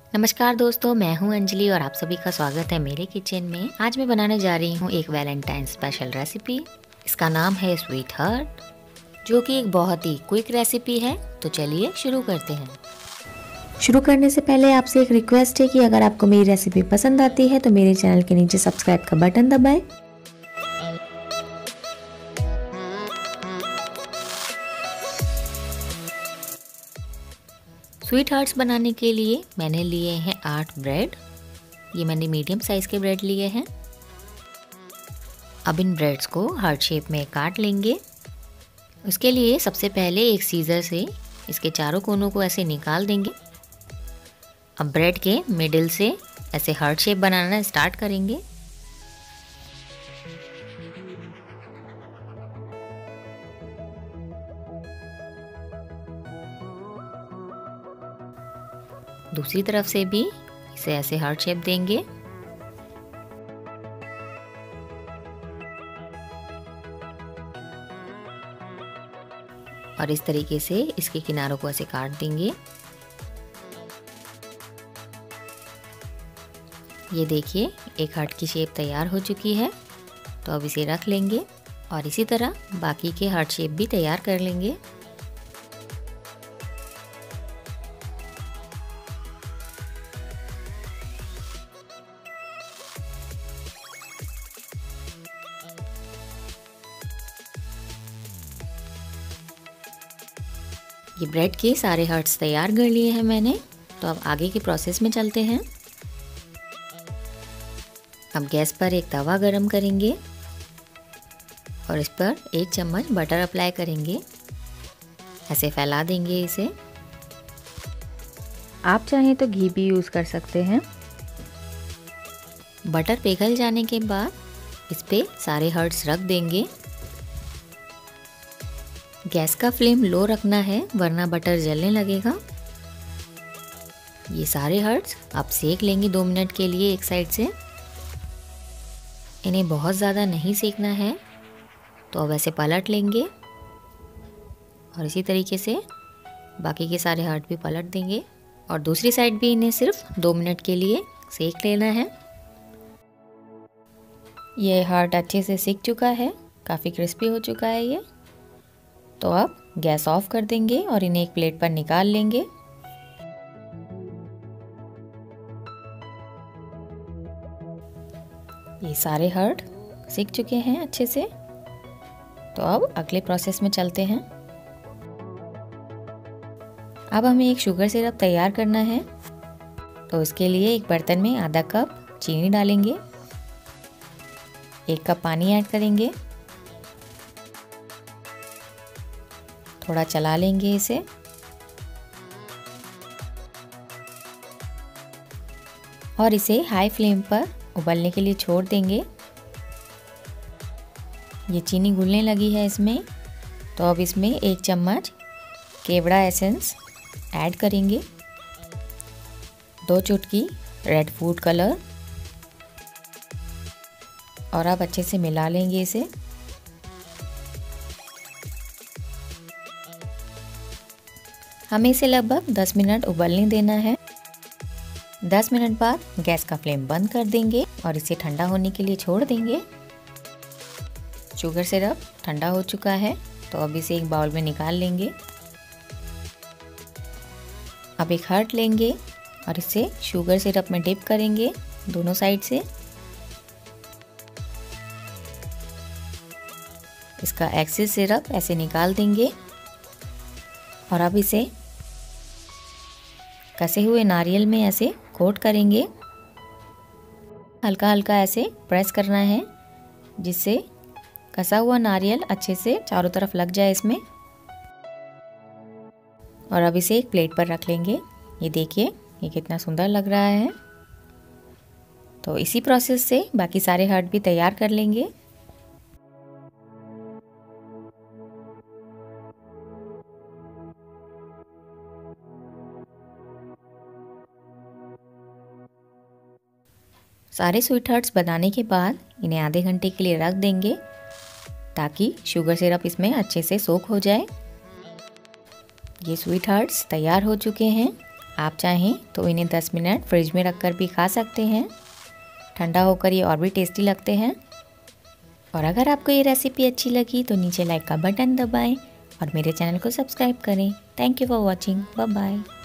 नमस्कार दोस्तों, मैं हूं अंजलि और आप सभी का स्वागत है मेरे किचन में। आज मैं बनाने जा रही हूं एक वैलेंटाइन स्पेशल रेसिपी। इसका नाम है स्वीट हार्ट, जो कि एक बहुत ही क्विक रेसिपी है। तो चलिए शुरू करते हैं। शुरू करने से पहले आपसे एक रिक्वेस्ट है कि अगर आपको मेरी रेसिपी पसंद आती है तो मेरे चैनल के नीचे सब्सक्राइब का बटन दबाएं। स्वीट हार्ट्स बनाने के लिए मैंने लिए हैं 8 ब्रेड। ये मैंने मीडियम साइज़ के ब्रेड लिए हैं। अब इन ब्रेड्स को हार्ट शेप में काट लेंगे। उसके लिए सबसे पहले एक सीज़र से इसके चारों कोनों को ऐसे निकाल देंगे। अब ब्रेड के मिडिल से ऐसे हार्ट शेप बनाना स्टार्ट करेंगे। दूसरी तरफ से भी इसे ऐसे हार्ट शेप देंगे। और इस तरीके से इसके किनारों को ऐसे काट देंगे। ये देखिए, एक हार्ट की शेप तैयार हो चुकी है। तो अब इसे रख लेंगे और इसी तरह बाकी के हार्ट शेप भी तैयार कर लेंगे। ये ब्रेड के सारे हार्ट्स तैयार कर लिए हैं मैंने। तो अब आगे के प्रोसेस में चलते हैं। अब गैस पर एक तवा गरम करेंगे और इस पर 1 चम्मच बटर अप्लाई करेंगे। ऐसे फैला देंगे इसे। आप चाहें तो घी भी यूज़ कर सकते हैं। बटर पिघल जाने के बाद इस पे सारे हार्ट्स रख देंगे। गैस का फ्लेम लो रखना है, वरना बटर जलने लगेगा। ये सारे हार्ट्स आप सेक लेंगे 2 मिनट के लिए एक साइड से। इन्हें बहुत ज़्यादा नहीं सेकना है। तो अब ऐसे पलट लेंगे और इसी तरीके से बाकी के सारे हार्ट भी पलट देंगे और दूसरी साइड भी इन्हें सिर्फ 2 मिनट के लिए सेक लेना है। ये हार्ट अच्छे से सेक चुका है, काफ़ी क्रिस्पी हो चुका है ये। तो अब गैस ऑफ कर देंगे और इन्हें एक प्लेट पर निकाल लेंगे। ये सारे हार्ट सीख चुके हैं अच्छे से। तो अब अगले प्रोसेस में चलते हैं। अब हमें एक शुगर सिरप तैयार करना है। तो इसके लिए एक बर्तन में आधा कप चीनी डालेंगे, 1 कप पानी ऐड करेंगे, थोड़ा चला लेंगे इसे। और इसे हाई फ्लेम पर उबलने के लिए छोड़ देंगे। ये चीनी घुलने लगी है इसमें। तो अब इसमें 1 चम्मच केवड़ा एसेंस ऐड करेंगे, 2 चुटकी रेड फूड कलर और अब अच्छे से मिला लेंगे इसे। हमें इसे लगभग 10 मिनट उबलने देना है। 10 मिनट बाद गैस का फ्लेम बंद कर देंगे और इसे ठंडा होने के लिए छोड़ देंगे। शुगर सिरप ठंडा हो चुका है। तो अब इसे एक बाउल में निकाल लेंगे। अब एक हार्ट लेंगे और इसे शुगर सिरप में डिप करेंगे दोनों साइड से। इसका एक्सेस सिरप ऐसे निकाल देंगे और अब इसे कसे हुए नारियल में ऐसे कोट करेंगे। हल्का हल्का ऐसे प्रेस करना है, जिससे कसा हुआ नारियल अच्छे से चारों तरफ लग जाए इसमें। और अब इसे एक प्लेट पर रख लेंगे। ये देखिए, ये कितना सुंदर लग रहा है। तो इसी प्रोसेस से बाकी सारे हार्ट भी तैयार कर लेंगे। सारे स्वीट हार्ट्स बनाने के बाद इन्हें आधे घंटे के लिए रख देंगे, ताकि शुगर सिरप इसमें अच्छे से सोक हो जाए। ये स्वीट हार्ट्स तैयार हो चुके हैं। आप चाहें तो इन्हें 10 मिनट फ्रिज में रखकर भी खा सकते हैं। ठंडा होकर ये और भी टेस्टी लगते हैं। और अगर आपको ये रेसिपी अच्छी लगी तो नीचे लाइक का बटन दबाएं और मेरे चैनल को सब्सक्राइब करें। Thank you for watching. Bye bye.